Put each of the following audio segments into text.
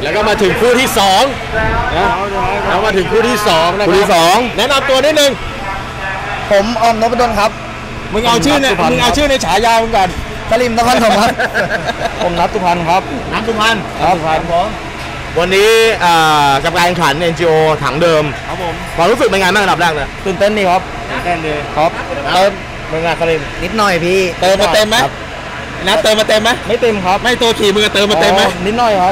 แล้วก็มาถึงคู่ที่2นะแล้วมาถึงคู่ที่2นะครับคู่ที่2แนะนำตัวนิดนึงผมอมนพดลครับมึงเอาชื่อในฉายามึงก่อนสลิมนครถมครับผมนัทสุพรรณครับนัทสุพรรณผมวันนี้กับการแข่งขัน NGO ถังเดิมครับผมความรู้สึกเป็นไงบ้างอันดับแรกเลยตื่นเต้นดีครับตื่นเต้นดีครับเป็นไงสลิมนิดหน่อยพี่เติมมาเต็มไหมนัทเติมมาเต็มไหมไม่เต็มครับไม่ตัวขี่มึงเติมมาเต็มไหมนิดหน่อยครับ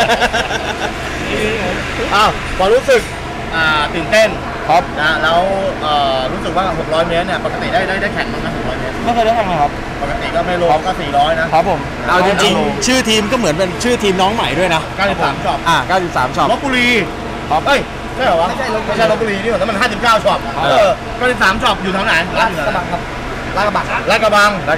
ความรู้สึกตื่นเต้นครับนะแล้วรู้สึกว่า600 เมตรเนี่ยปกติได้แข่งบ้างไหม600 เมตรไม่เคยได้แข่งเลยครับปกติก็ไม่ลงก็400นะครับผมเอาจริงๆชื่อทีมก็เหมือนเป็นชื่อทีมน้องใหม่ด้วยนะ93ช็อป93ช็อปลพบุรีครับเอ้ยใช่เหรอวะไม่ใช่ลพบุรีนี่หรอแล้วมัน59ช็อป93ช็อปอยู่ทางไหนลาดกระบังครับลาดกระบังอ๋อลาดกระ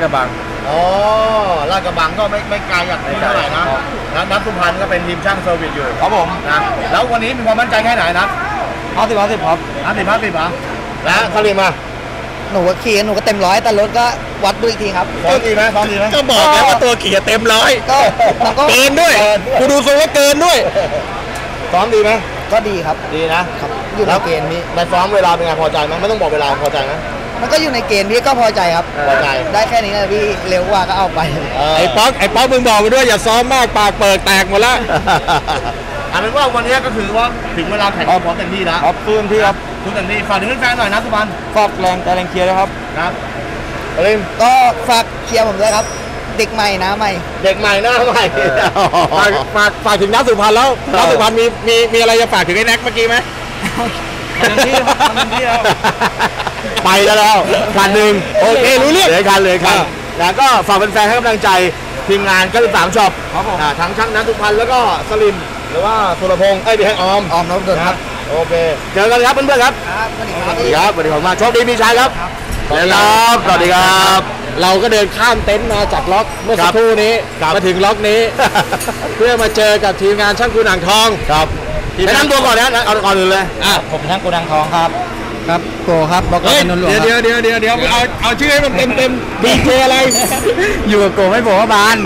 บังก็ไม่ไกลจากที่เท่าไหร่นะนัทสุพรรณก็เป็นทีมช่างเซอร์วิสอยู่ครับผมนะแล้ววันนี้มีความมั่นใจแค่ไหนนะ 50ครับ 50เหรอแล้วเขาเรียกมาหนูขี่หนูก็เต็ม100แต่รถก็วัดดูอีกทีครับซ้อมดีไหมก็บอกแล้วว่าตัวขี่เต็ม100 ก็เกินด้วยกูดูทรงว่าเกินด้วยซ้อมดีไหมก็ดีครับดีนะครับอยู่ในเกณฑ์นี้ในซ้อมเวลาเป็นไงพอใจไหมไม่ต้องบอกเวลาพอใจไหมมันก็อยู่ในเกณฑ์พี่ก็พอใจครับพอใจได้แค่นี้นะพี่เร็วกว่าก็เอาไปไอ้ป๊อกมึงบอกไปด้วยอย่าซ้อมมากปากเปิดแตกหมดแล้วอันเป็นว่าวันนี้ก็คือว่าถึงเวลาแข่งพร้อมเต็มที่แล้วครับเต็มที่ครับเต็มที่ฝากถึงแฟนๆหน่อยนะสุพรรณฝากแรงใจแรงเชียร์นะครับก็ฝากเชียร์ผมด้วยครับเด็กใหม่นะใหม่เด็กใหม่หน้าใหม่ฝากถึงนัทสุพรรณแล้วนัทสุพรรณมีอะไรจะฝากถึงไอ้แน็กเมื่อกี้ไหมไปแล้วคันหนึ่งโอเครู้เรื่องเลยคันแล้วก็ฝากแฟนๆให้กำลังใจทีมงาน93ช็อปทั้งช่างนัทสุพรรณแล้วก็สลิมหรือว่าสุรพงษ์พี่แฮงออมน้องเดินครับโอเคเจอกันครับเพื่อนๆครับสวัสดีครับสวัสดีครับมาโชคดีมีชัยครับสวัสดีครับเราก็เดินข้ามเต็นท์มาจากล็อกเมื่อสักครู่นี้มาถึงล็อกนี้เพื่อมาเจอกับทีมงานช่างกูหนังทองครับแนะนำตัวก่อนนะเอาก่อนอื่นเลยผมช่างกูหนังทองครับโกครับบอกกันนนหลวงเดี๋ยวเอาชื่อให้มันเต็มดีเจอะไรอยู่กับโกไม่บอกว่าบาน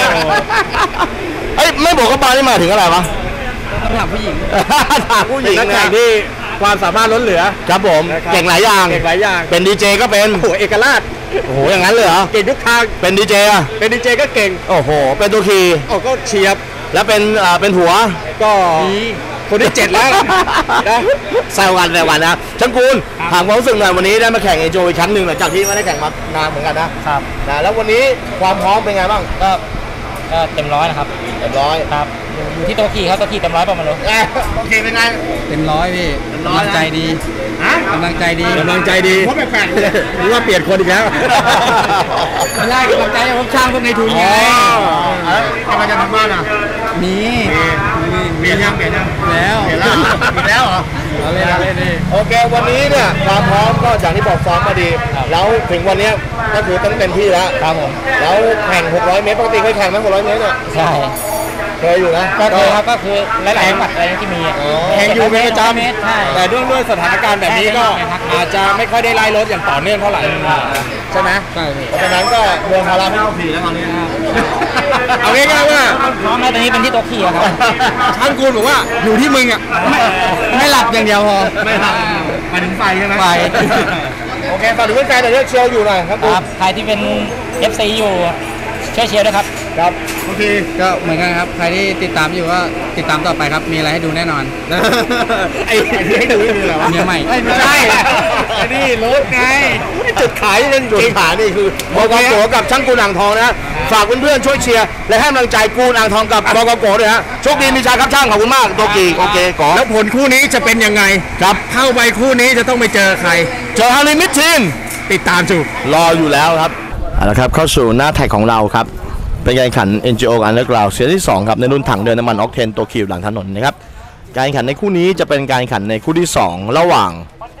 ไม่บอกว่าบานนี่มาถึงอะไรวะถามผู้หญิงนักแข่งที่ความสามารถล้นเหลือครับผมเก่งหลายอย่างเป็นดีเจก็เป็นโอ้โหเอกราชโอ้โหอย่างนั้นเลยเหรอเก่งทุกทางเป็นดีเจก็เก่งโอ้โหเป็นตัวขี่ก็เฉียบแล้วเป็นหัวก็คนที่7แล้วนะแซวกันนะช่างกูลถามความรู้สึกหน่อยวันนี้ได้มาแข่งเอโจอีกครั้งหนึ่งหลังจากที่ไม่ได้แข่งมานานเหมือนกันนะครับแล้ววันนี้ความพร้อมเป็นไงบ้างก็เต็ม100นะครับเต็ม100 ครับอยู่ที่ตัวขี่ครับตัวขี่เต็ม100ประมาณเลยตัวขี่เป็นไงเต็ม100พี่กำลังใจดีกำลังใจดีเพราะแปลกๆหรือว่าเปลี่ยนคนอีกแล้วไม่ได้กำลังใจผมช่างพวกในทุนไงกำลังจะทำบ้านอ่ะมีเปลี่ยนยังแล้วเหรอเล่นดิโอเควันนี้เนี่ยความพร้อมก็อย่างที่บอกซ้อมมาดีแล้วถึงวันนี้ก็คือต้องเต็มที่แล้วครับผมแล้วแข่ง600 เมตรปกติเคยแข่งไหม600 เมตรเนี่ยใช่เคยอยู่นะก็เคยครับก็คือหลายๆจังหวัดอะไรที่มีแข่งอยู่เป็นประจำแต่ด้วยสถานการณ์แบบนี้ก็อาจจะไม่ค่อยได้ไล่รถอย่างต่อเนื่องเท่าไหร่ใช่ไหมใช่เพราะฉะนั้นก็เมืองพาราไม่ต้องขี่แล้วตอนนี้เอาง่ายๆว่าน้องในตอนนี้เป็นที่ตัวขี่ครับช่างกูลบอกว่าอยู่ที่มึงอ่ะไม่หลับอย่างเดียวพอไม่หลับมาถึงไฟใช่ไหมไฟโอเคฝากถึงแฟนๆหน่อยเชียร์อยู่หน่อยครับใครที่เป็น FC อยู่ช่วยเชียร์ด้วยครับโอเคก็เหมือนกันครับใครที่ติดตามอยู่ก็ติดตามต่อไปครับมีอะไรให้ดูแน่นอนไอ้ที่ให้ดูนี่เหรอเนี่ยใหม่ไม่ใช่นี่รถไงจุดขายเป็นจุดขายนี่คือบอกกโกกับช่างกูหนังทองนะฝากเพื่อนๆช่วยเชียร์และให้กำลังใจกูหนังทองกับบอกโกด้วยฮะโชคดีมีชัยครับช่างขอบคุณมากตัวกีโอเคก่อนแล้วผลคู่นี้จะเป็นยังไงครับเข้าไปคู่นี้จะต้องไปเจอใครเจอฮาริมิชชินติดตามรออยู่แล้วครับเอาละครับเข้าสู่หน้าแท็กของเราครับเป็นการแข่งขัน NGO Underground เซตที่2ครับในรุ่นถังเดินน้ำมันออกเทนตัวคิวหลังถนนนะครับการแข่งขันในคู่นี้จะเป็นการแข่งขันในคู่ที่2ระหว่าง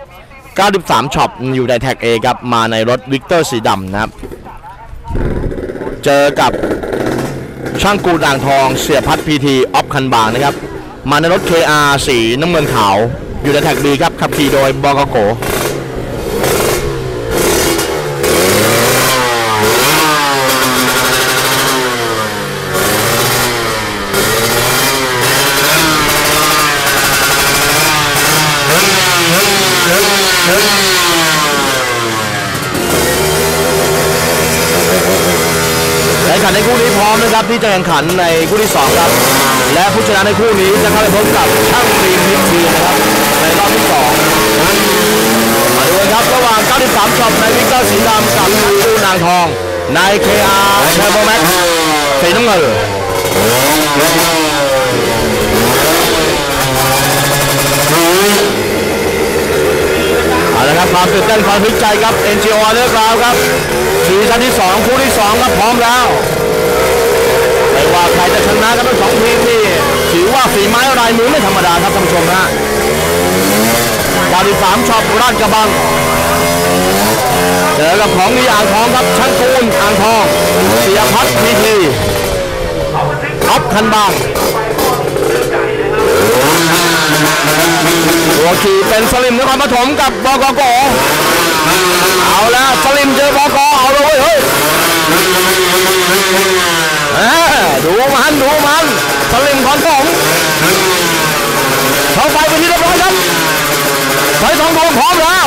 93ช็อปอยู่ในแท็ก A ครับมาในรถวิกเตอร์สีดำนะครับเจอกับช่างกูด่างทองเสียพัดพีทีออฟคันบางนะครับมาในรถ KR สีน้ำเงินขาวอยู่ในแท็ก B ครับขับขี่โดยบกโกพร้อมนะครับที่จะแข่งขันในคู่ที่2ครับและผู้ชนะในคู่นี้จะเข้าไปพบกับช่างรีมิตทีนะครับในรอบที่2นะมาดูกันครับระหว่าง93ช็อปในวิกเตอร์สีดำกับคู่นางทองใน KR Turbo Max สีน้ำเงินเอาละครับความตื่นเต้นความพิจัยครับ NGO เลือกราวครับซีซั่นที่2คู่ที่2ครับพร้อมแล้วไม่ว่าใครจะชนะกันทั้งสองทีมนี่ถือว่าฝีไม้ลายมือไม่ธรรมดาครับท่านผู้ชมนะ93ช็อปราชกระบังเจอกับของดีอ่างทองครับช่างกูลอ่างทองเสียพัฒน์พีทีท็อปคันบางตัวขี่เป็นสลิมนครปฐมกับบกก.เอาแล้วสลิมเจอบก.เอาเลยเฮ้ยดูมันสลิมขอนผมเขาไปเป็นที่เรียบร้อยครับไฟทองดวงพร้อมแล้ว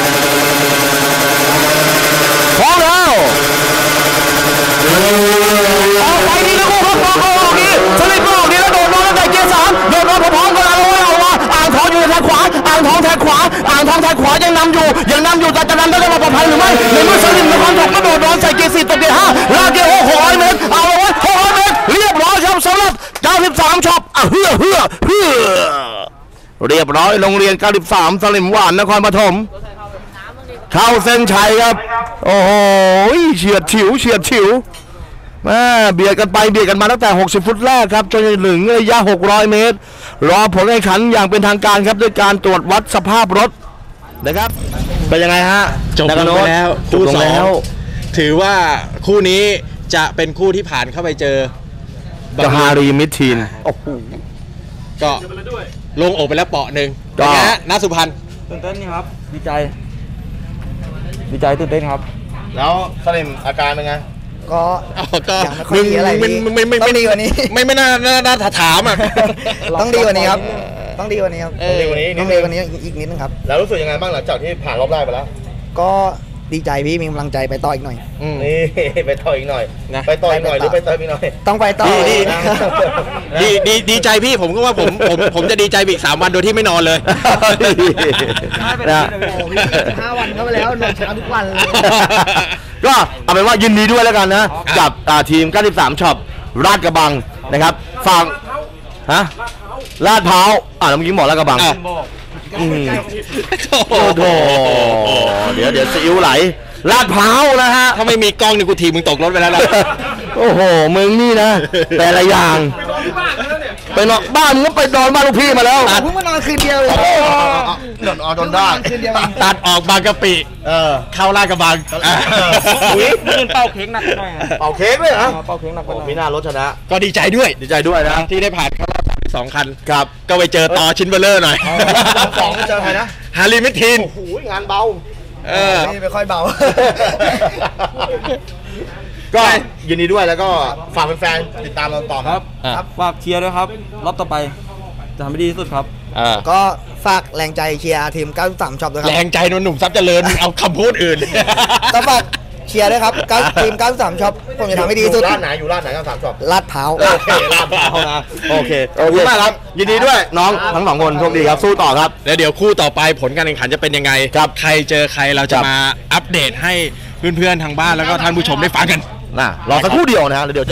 ออกไปนี่นะคู่ครับออกนี่สลิปออกนี่แล้วโดดน้องแล้วใส่เกียร์3โดดน้องพร้อมๆกันแล้วเอาว่าอ่างทองอยู่ทางขวาอ่างทองแทงขวายังนำอยู่แต่จะนำได้ปลอดภัยหรือไม่ในเมื่อสลิมนครปฐมก็โดดน้องใส่เกียร์4ตกเกียร์5ลากเกียร์600 เมตรเอาไว้600 เมตรเรียบร้อยครับสำหรับ93ช็อปเรียบร้อยโรงเรียน93สลิมหวานนครปฐมเข้าเส้นชัยครับโอ้โหเฉียดฉิวแม่เบียดกันไปเบียดกันมาตั้งแต่60ฟุตแรกครับจนถึงระยะ600 เมตรรอผลการแข่งขันอย่างเป็นทางการครับด้วยการตรวจวัดสภาพรถนะครับเป็นยังไงฮะจบลงไปแล้วคู่2ถือว่าคู่นี้จะเป็นคู่ที่ผ่านเข้าไปเจอกับฮารีมิทีนก็ลงอกไปแล้วเปาะหนึ่งเป็นไงฮะณสุพรรณตื่นเต้นนี่ครับดีใจตื่นเต้นครับแล้วสลิมอาการเป็นไงก็ยังไม่ค่อยดีอะไรต้องดีกว่านี้ไม่น่าถามอ่ะต้องดีกว่านี้ครับต้องดีกว่านี้อีกนิดนึงครับแล้วรู้สึกยังไงบ้างหลังจากที่ผ่านรอบแรกไปแล้วก็ดีใจพี่มีกำลังใจไปต่ออีกหน่อยนี่ไปต่ออีกหน่อยนะไปต่ออีกหน่อยหรือไปต่ออีกหน่อยต้องไปต่อดีใจพี่ผมก็ว่าผมจะดีใจอีก3 วันโดยที่ไม่นอนเลยนะ5 วันเข้าไปแล้วนอนเช้าทุกวันเลยก็เอาเป็นว่ายินดีด้วยแล้วกันนะกับทีม93ช็อปราชกระบังนะครับฝั่งลาดพร้าวเมื่อกี้บอกลาดกระบังโอ้โหเดี๋ยวซีอิ๊วไหลลาดพร้าวนะฮะถ้าไม่มีกล้องนี่กูทีมึงตกรถไปแล้วนะโอ้โหมึงนี่นะแต่ละอย่างไปนอนบ้านมึงก็ไปนอนบ้านลูกพี่มาแล้วเพิ่งมานอนคืนเดียวเลยนอนได้ตัดออกบางกะปิเข้าลาดกระบังเป่าเค้กหนักหน่อยเป่าเค้กเลยเหรอเป่าเค้กหนักมีหน้ารถชนะก็ดีใจด้วยนะที่ได้ผ่านเข้ารอบ2 คันครับก็ไปเจอต่อชิ้นเบลเลอร์หน่อย 2เจอใครนะฮาริมิทีนโอ้โหงานเบานี่ไม่ค่อยเบาก็ยินดีด้วยแล้วก็ฝากแฟนๆติดตามเราต่อครับฝากเชียร์ด้วยครับรอบต่อไปจะทำให้ดีที่สุดครับก็ฝากแรงใจเชียร์ทีม93ช็อปด้วยครับแรงใจหนุ่มซับเจริญเอาคำพูดอื่นก็ฝากเชียร์ด้วยครับทีม93ช็อปผมจะทำให้ดีที่สุดร้านไหน93ช็อปลาดพร้าวโอเคลาดพร้าวนะโอเคมากครับยินดีด้วยน้องทั้ง2 คนโชคดีครับสู้ต่อครับแล้วเดี๋ยวคู่ต่อไปผลการแข่งขันจะเป็นยังไงครับใครเจอใครเราจะมาอัปเดตให้เพื่อนๆทางบ้านแล้วก็ท่านผู้ชมได้ฟังกันรอสักครู่เดียวนะฮะเดี๋ยว